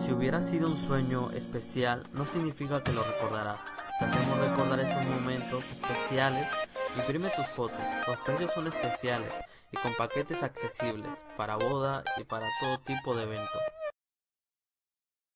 Si hubiera sido un sueño especial, no significa que lo recordarás. Te hacemos recordar esos momentos especiales. Imprime tus fotos. Los precios son especiales y con paquetes accesibles para boda y para todo tipo de evento.